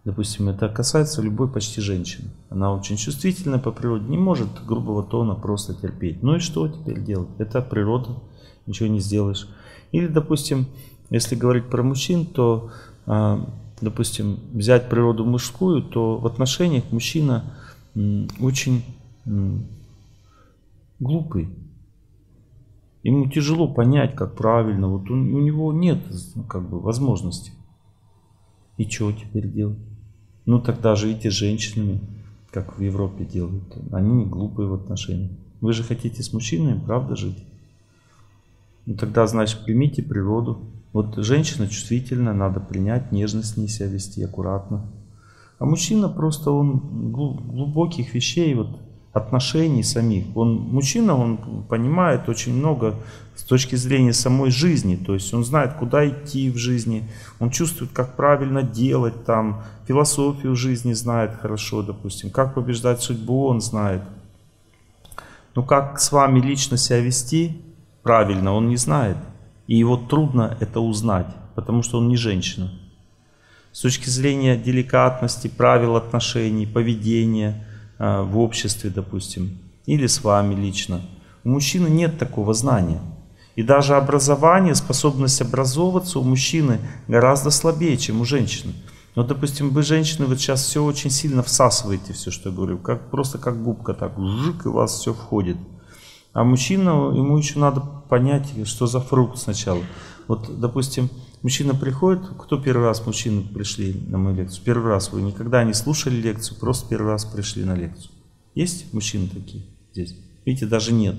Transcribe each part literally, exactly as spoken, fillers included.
Допустим, это касается любой почти женщины. Она очень чувствительна по природе, не может грубого тона просто терпеть. Ну и что теперь делать? Это природа, ничего не сделаешь. Или, допустим, если говорить про мужчин, то, допустим, взять природу мужскую, то в отношениях мужчина очень глупый. Ему тяжело понять, как правильно. Вот у, у него нет как бы возможности. И что теперь делать? Ну тогда живите с женщинами, как в Европе делают. Они не глупые в отношениях. Вы же хотите с мужчинами, правда, жить? Ну тогда, значит, примите природу. Вот женщина чувствительна, надо принять, нежно с ней себя вести, аккуратно. А мужчина просто, он глубоких вещей, вот, отношений самих. Он, мужчина, он понимает очень много с точки зрения самой жизни. То есть он знает, куда идти в жизни. Он чувствует, как правильно делать, там, философию жизни знает хорошо, допустим. Как побеждать судьбу он знает. Но как с вами лично себя вести правильно, он не знает. И его трудно это узнать, потому что он не женщина. С точки зрения деликатности, правил отношений, поведения э, в обществе, допустим, или с вами лично, у мужчины нет такого знания. И даже образование, способность образовываться у мужчины гораздо слабее, чем у женщины. Но, допустим, вы, женщины, вот сейчас все очень сильно всасываете, все, что я говорю, как, просто как губка, так, жик, и у вас все входит. А мужчина, ему еще надо понять, что за фрукт сначала. Вот, допустим, мужчина приходит, кто первый раз мужчины пришли на мою лекцию? Первый раз вы никогда не слушали лекцию, просто первый раз пришли на лекцию. Есть мужчины такие здесь? Видите, даже нет.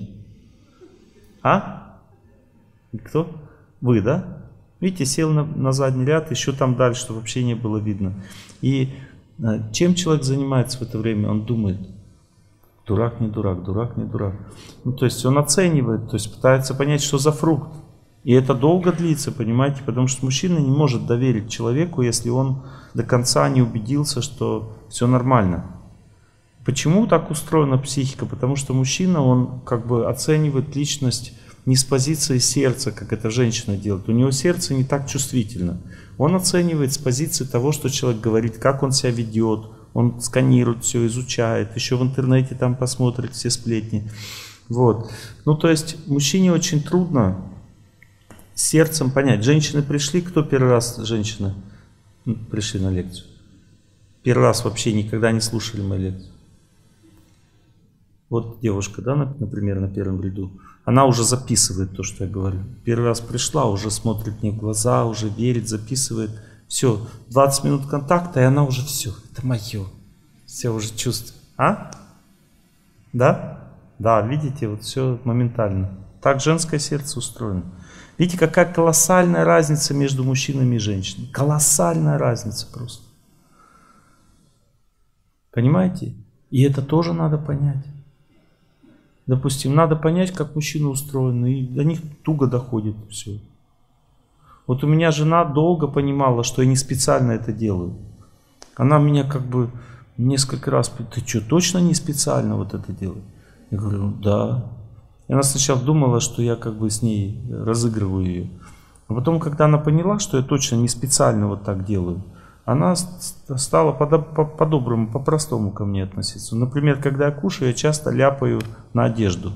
А? Кто? Вы, да? Видите, сел на, на задний ряд, еще там дальше, чтобы вообще не было видно. И а, чем человек занимается в это время? Он думает. Дурак, не дурак, дурак, не дурак. Ну, то есть он оценивает, то есть пытается понять, что за фрукт. И это долго длится, понимаете, потому что мужчина не может доверить человеку, если он до конца не убедился, что все нормально. Почему так устроена психика? Потому что мужчина, он как бы оценивает личность не с позиции сердца, как эта женщина делает. У него сердце не так чувствительно. Он оценивает с позиции того, что человек говорит, как он себя ведет. Он сканирует все, изучает, еще в интернете там посмотрит все сплетни. Вот. Ну, то есть, мужчине очень трудно с сердцем понять. Женщины пришли, кто первый раз женщины пришли на лекцию? Первый раз вообще никогда не слушали мою лекцию. Вот девушка, да, например, на первом ряду, она уже записывает то, что я говорю. Первый раз пришла, уже смотрит мне в глаза, уже верит, записывает. Все, двадцать минут контакта, и она уже все, это мое. Все уже чувствует. А? Да? Да, видите, вот все моментально. Так женское сердце устроено. Видите, какая колоссальная разница между мужчинами и женщинами. Колоссальная разница просто. Понимаете? И это тоже надо понять. Допустим, надо понять, как мужчина устроен, и до них туго доходит все. Вот у меня жена долго понимала, что я не специально это делаю. Она меня как бы несколько раз, ты что, точно не специально вот это делаешь? Я говорю, да. И она сначала думала, что я как бы с ней разыгрываю ее. А потом, когда она поняла, что я точно не специально вот так делаю, она стала по-доброму, по-простому ко мне относиться. Например, когда я кушаю, я часто ляпаю на одежду.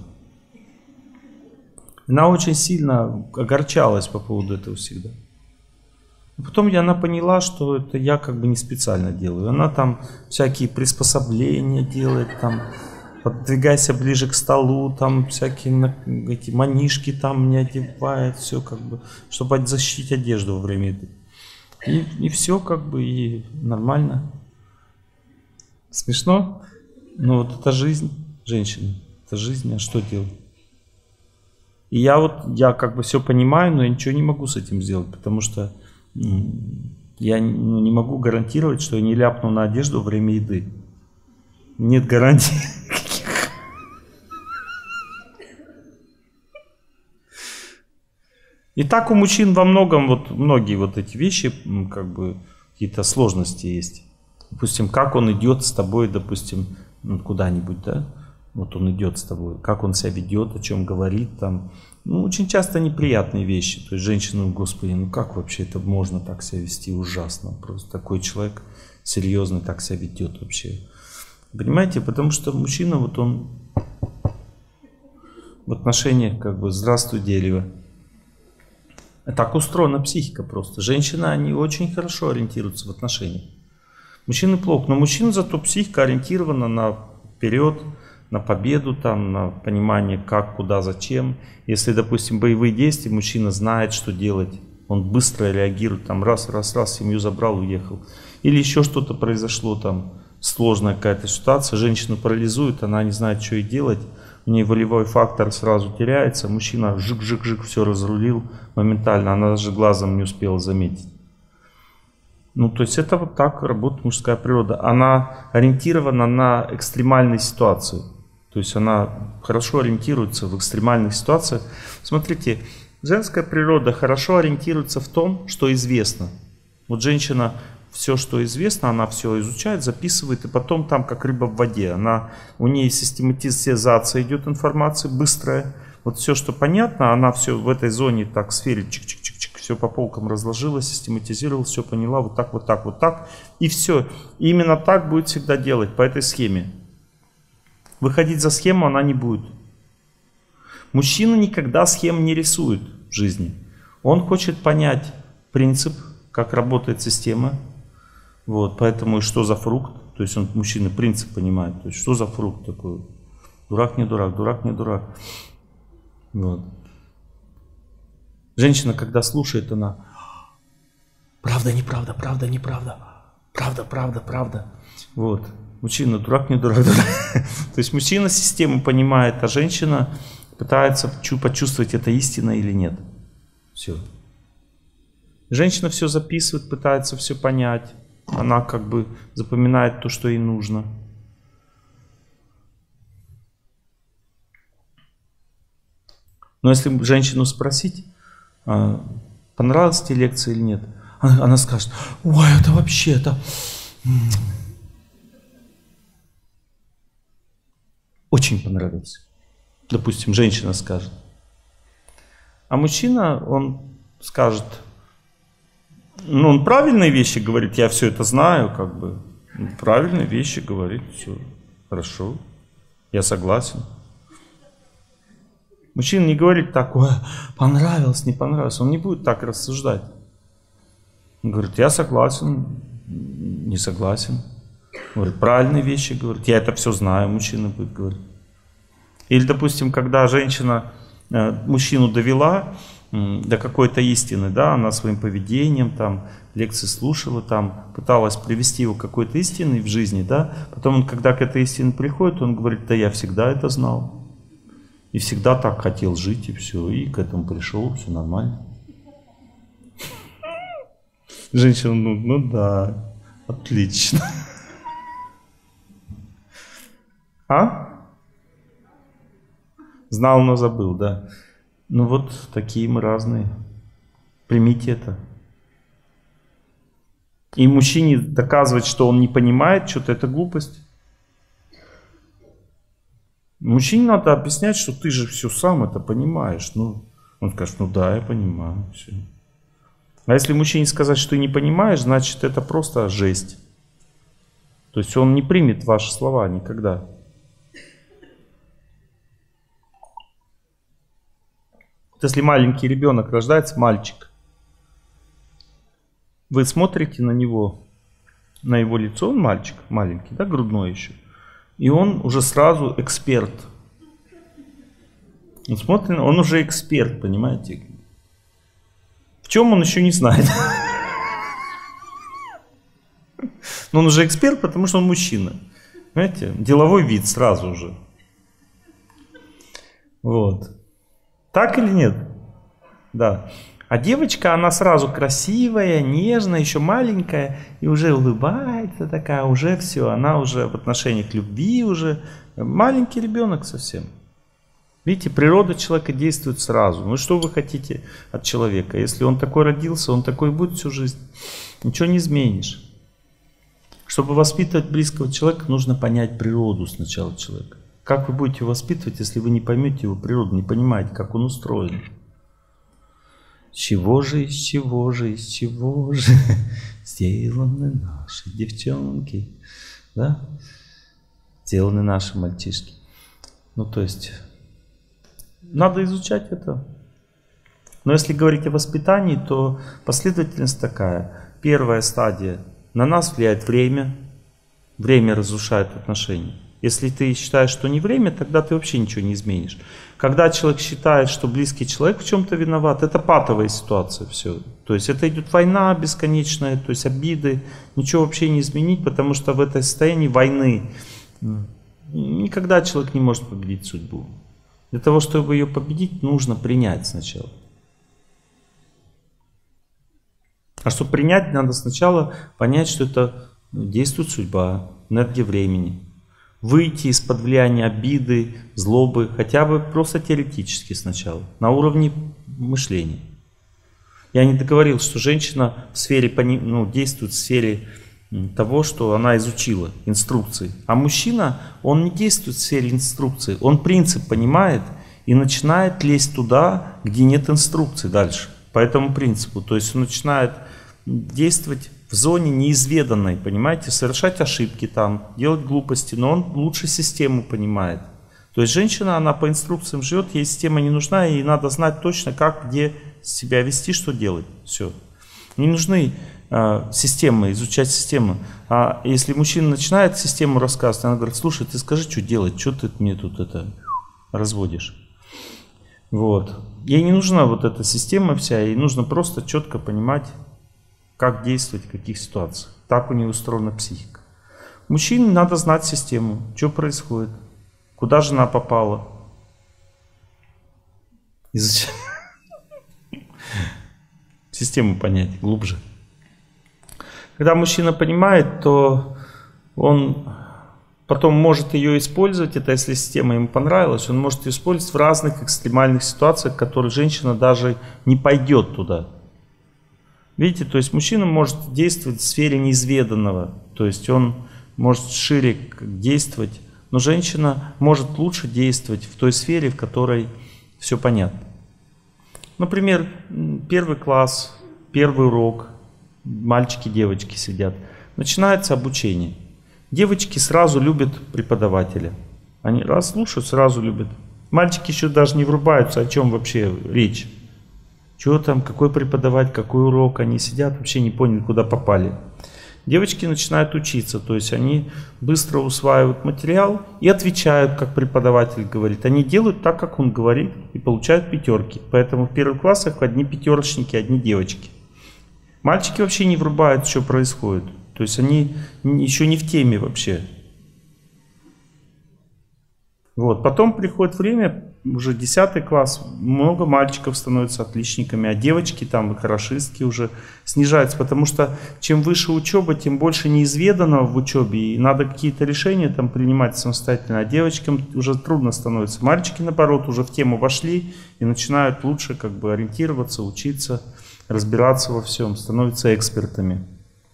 Она очень сильно огорчалась по поводу этого всегда. Потом я, она поняла, что это я как бы не специально делаю. Она там всякие приспособления делает, там, подвигайся ближе к столу, там всякие эти манишки там мне одевает, все как бы, чтобы защитить одежду во время еды. И, и все как бы, и нормально. Смешно? Но вот это жизнь женщины, это жизнь, а что делать? И я вот, я как бы все понимаю, но я ничего не могу с этим сделать, потому что я ну, не могу гарантировать, что я не ляпну на одежду во время еды. Нет гарантий. И так у мужчин во многом, вот многие вот эти вещи, как бы какие-то сложности есть. Допустим, как он идет с тобой, допустим, ну, куда-нибудь, да? Вот он идет с тобой, как он себя ведет, о чем говорит там. Ну, очень часто неприятные вещи. То есть женщина, господи, ну как вообще это можно так себя вести? Ужасно. Просто такой человек серьезный, так себя ведет вообще. Понимаете, потому что мужчина, вот он в отношениях как бы «здравствуй, дерево». Так устроена психика просто. Женщины, они очень хорошо ориентируются в отношениях. Мужчины плохо, но мужчина зато психика ориентирована на вперед, на победу, там, на понимание как, куда, зачем. Если, допустим, боевые действия, мужчина знает, что делать. Он быстро реагирует, там раз, раз, раз, семью забрал, уехал. Или еще что-то произошло, там сложная какая-то ситуация, женщину парализует, она не знает, что ей делать. У нее волевой фактор сразу теряется, мужчина жик-жик-жик все разрулил моментально, она даже глазом не успела заметить. Ну, то есть это вот так работает мужская природа. Она ориентирована на экстремальные ситуации. То есть она хорошо ориентируется в экстремальных ситуациях. Смотрите, женская природа хорошо ориентируется в том, что известно. Вот женщина... Все, что известно, она все изучает, записывает, и потом там, как рыба в воде. Она, у нее систематизация идет информации быстрая. Вот все, что понятно, она все в этой зоне, так, в сфере, чик-чик-чик-чик, все по полкам разложила, систематизировала, все поняла, вот так, вот так, вот так. И все. И именно так будет всегда делать, по этой схеме. Выходить за схему она не будет. Мужчина никогда схем не рисует в жизни. Он хочет понять принцип, как работает система. Вот, поэтому и что за фрукт, то есть он, мужчина, принцип понимает, то есть что за фрукт такой, дурак не дурак, дурак не дурак. Вот. Женщина, когда слушает, она правда, неправда, правда, неправда, правда, правда, правда. Вот. Мужчина, дурак не дурак, дурак. То есть мужчина систему понимает, а женщина пытается почувствовать, это истина или нет. Все. Женщина все записывает, пытается все понять. Она как бы запоминает то, что ей нужно. Но если женщину спросить, понравилась тебе лекция или нет, она скажет: ой, это вообще-то очень понравилось. Допустим, женщина скажет. А мужчина, он скажет: ну, он правильные вещи говорит, я все это знаю, как бы. Правильные вещи говорит, все хорошо, я согласен. Мужчина не говорит так: ой, понравилось, не понравилось. Он не будет так рассуждать. Он говорит: я согласен, не согласен. Говорит, правильные вещи говорит, я это все знаю, мужчина будет говорить. Или, допустим, когда женщина э, мужчину довела до какой-то истины, да, она своим поведением, там, лекции слушала, там, пыталась привести его к какой-то истине в жизни, да, потом он, когда к этой истине приходит, он говорит: да я всегда это знал, и всегда так хотел жить, и все, и к этому пришел, все нормально. Женщина, ну, ну да, отлично. А? Знал, но забыл, да. Ну вот такие мы разные. Примите это. И мужчине доказывать, что он не понимает что-то, это глупость. Мужчине надо объяснять, что ты же все сам это понимаешь. Ну, он скажет: ну да, я понимаю. Все. А если мужчине сказать, что ты не понимаешь, значит это просто жесть. То есть он не примет ваши слова никогда. Если маленький ребенок рождается, мальчик, вы смотрите на него, на его лицо, он мальчик, маленький, да, грудной еще, и он уже сразу эксперт. Он смотрит, он уже эксперт, понимаете? В чем он еще не знает? Но он уже эксперт, потому что он мужчина. Понимаете? Деловой вид сразу же. Вот. Так или нет? Да. А девочка, она сразу красивая, нежная, еще маленькая, и уже улыбается такая, уже все, она уже в отношениях любви, уже маленький ребенок совсем. Видите, природа человека действует сразу. Ну что вы хотите от человека? Если он такой родился, он такой будет всю жизнь. Ничего не изменишь. Чтобы воспитывать близкого человека, нужно понять природу сначала человека. Как вы будете воспитывать, если вы не поймете его природу, не понимаете, как он устроен? С чего же, из чего же, из чего же сделаны наши девчонки, да? Сделаны наши мальчишки. Ну, то есть, надо изучать это. Но если говорить о воспитании, то последовательность такая. Первая стадия. На нас влияет время. Время разрушает отношения. Если ты считаешь, что не время, тогда ты вообще ничего не изменишь. Когда человек считает, что близкий человек в чем-то виноват, это патовая ситуация. Все. То есть это идет война бесконечная, то есть обиды. Ничего вообще не изменить, потому что в этой состоянии войны никогда человек не может победить судьбу. Для того, чтобы ее победить, нужно принять сначала. А чтобы принять, надо сначала понять, что это действует судьба, энергия времени. Выйти из-под влияния обиды, злобы, хотя бы просто теоретически сначала, на уровне мышления. Я не договорил, что женщина в сфере, ну, действует в сфере того, что она изучила, инструкции. А мужчина, он не действует в сфере инструкции, он принцип понимает и начинает лезть туда, где нет инструкций дальше. По этому принципу. То есть он начинает действовать в зоне неизведанной, понимаете, совершать ошибки там, делать глупости, но он лучше систему понимает. То есть женщина, она по инструкциям живет, ей система не нужна, ей надо знать точно, как, где себя вести, что делать. Все. Не нужны э, системы, изучать систему. А если мужчина начинает систему рассказывать, она говорит: слушай, ты скажи, что делать, что ты мне тут это разводишь. Вот. Ей не нужна вот эта система вся, ей нужно просто четко понимать, как действовать в каких ситуациях. Так у нее устроена психика. Мужчине надо знать систему, что происходит, куда жена попала. Изучать. Систему понять глубже. Когда мужчина понимает, то он потом может ее использовать, это если система ему понравилась, он может ее использовать в разных экстремальных ситуациях, в которых женщина даже не пойдет туда. Видите, то есть мужчина может действовать в сфере неизведанного, то есть он может шире действовать, но женщина может лучше действовать в той сфере, в которой все понятно. Например, первый класс, первый урок, мальчики, девочки сидят, начинается обучение. Девочки сразу любят преподавателя, они раз слушают, сразу любят. Мальчики еще даже не врубаются, о чем вообще речь. Что там, какой преподавать, какой урок, они сидят, вообще не поняли, куда попали. Девочки начинают учиться, то есть они быстро усваивают материал и отвечают, как преподаватель говорит. Они делают так, как он говорит, и получают пятерки. Поэтому в первых классах одни пятерочники, одни девочки. Мальчики вообще не врубают, что происходит. То есть они еще не в теме вообще. Вот. Потом приходит время, уже десятый класс, много мальчиков становятся отличниками, а девочки там и хорошистки уже снижаются, потому что чем выше учеба, тем больше неизведанного в учебе, и надо какие-то решения там принимать самостоятельно, а девочкам уже трудно становится. Мальчики, наоборот, уже в тему вошли и начинают лучше как бы ориентироваться, учиться, разбираться во всем, становятся экспертами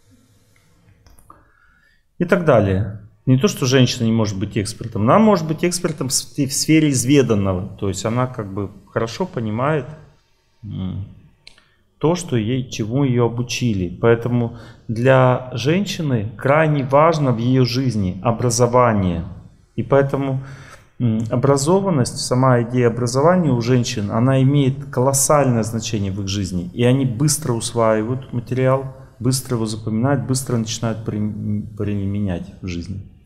и так далее. Не то, что женщина не может быть экспертом, она может быть экспертом в сфере изведанного. То есть она как бы хорошо понимает то, что ей, чему ее обучили. Поэтому для женщины крайне важно в ее жизни образование. И поэтому образованность, сама идея образования у женщин, она имеет колоссальное значение в их жизни. И они быстро усваивают материал, быстро его запоминают, быстро начинают применять в жизни.